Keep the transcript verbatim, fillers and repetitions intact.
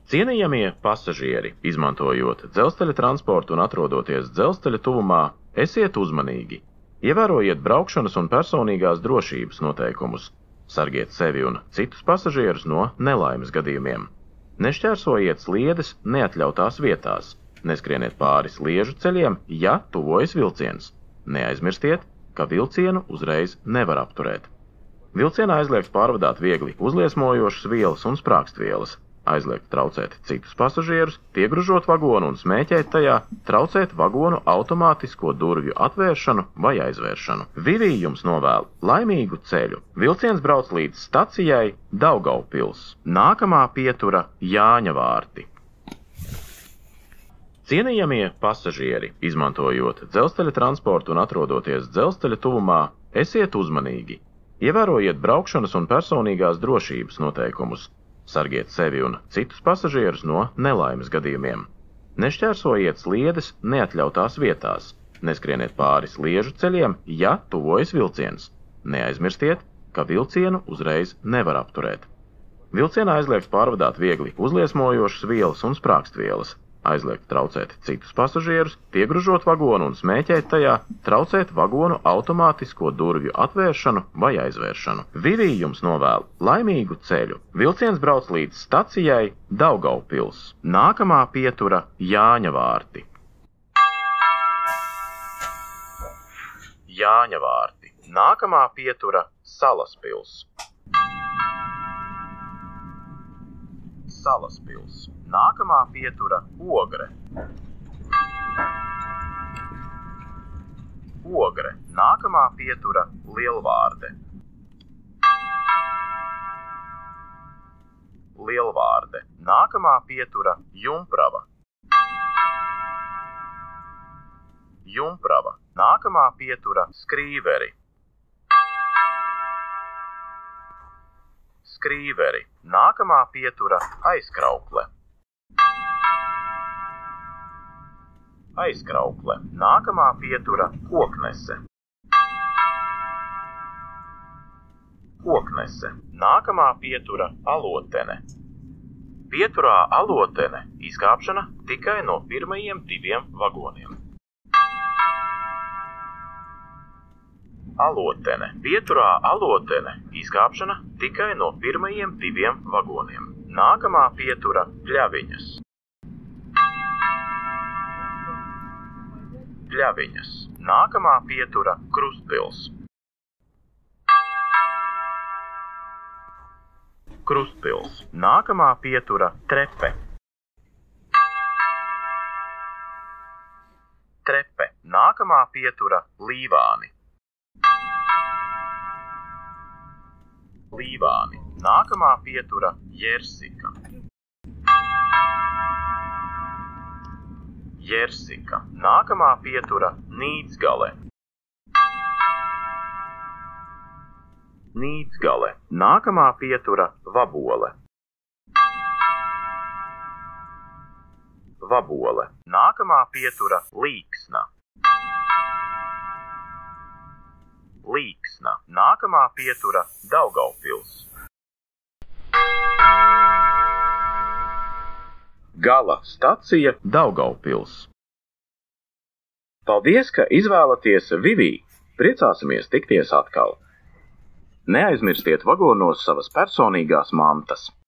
Cienījamie pasažieri, izmantojot dzelzceļa transportu un atrodoties dzelzceļa tuvumā, esiet uzmanīgi. Ievērojiet braukšanas un personīgās drošības noteikumus. Sargiet sevi un citus pasažierus no nelaimes gadījumiem. Nešķērsojiet sliedes neatļautās vietās. Neskrieniet pāri sliežu ceļiem, ja tuvojas vilciens. Neaizmirstiet, ka vilcienu uzreiz nevar apturēt. Vilcienā aizliegts pārvadāt viegli uzliesmojošas vielas un sprākstvielas. Aizliegt traucēt citus pasažierus, piegružot vagonu un smēķēt tajā, traucēt vagonu automātisko durvju atvēršanu vai aizvēršanu. Vivī jums novēl laimīgu ceļu. Vilciens brauc līdz stacijai Daugaupils. Nākamā pietura Jāņavārti. Cienījamie pasažieri, izmantojot dzelzceļa transportu un atrodoties dzelzceļa tuvumā, esiet uzmanīgi. Ievērojiet braukšanas un personīgās drošības noteikumus. Sargiet sevi un citus pasažierus no nelaimes gadījumiem. Nešķērsojiet sliedes neatļautās vietās. Neskrieniet pāri sliežu ceļiem, ja tuvojas vilciens. Neaizmirstiet, ka vilcienu uzreiz nevar apturēt. Vilcienā aizliegts pārvadāt viegli uzliesmojošas vielas un sprākstvielas. Aizliegt traucēt citus pasažierus, piegružot vagonu un smēķēt tajā, traucēt vagonu automātisko durvju atvēršanu vai aizvēršanu. Vivī jums novēl laimīgu ceļu. Vilciens brauc līdz stacijai Daugaupils. Nākamā pietura Jāņavārti. Jāņavārti. Nākamā pietura Salaspils. Salaspils. Nākamā pietura Ogre. Ogre. Nākamā pietura Lielvārde. Lielvārde. Nākamā pietura Jumprava. Jumprava. Nākamā pietura Skrīveri. Skrīveri. Nākamā pietura Aizkraukle. Aizkraukle. Nākamā pietura Koknese. Koknese. Nākamā pietura Alotene. Pieturā Alotene izkāpšana tikai no pirmajiem diviem vagoniem. Alotene. Pieturā Alotene izkāpšana tikai no pirmajiem diviem vagoniem. Nākamā pietura Pļaviņas. Pļaviņas. Nākamā pietura Krustpils. Krustpils. Nākamā pietura Trepe. Trepe. Nākamā pietura Līvāni. Līvāni. Nākamā pietura Jersika. Jersika. Nākamā pietura Nīdzgale. Nīdzgale. Nākamā pietura Vabole. Vabole. Nākamā pietura Līksna. Līksna. Nākamā pietura Daugaupils. Gala stacija Daugaupils. Paldies, ka izvēlaties Vivī. Priecāsimies tikties atkal. Neaizmirstiet vagonos savas personīgās mantas.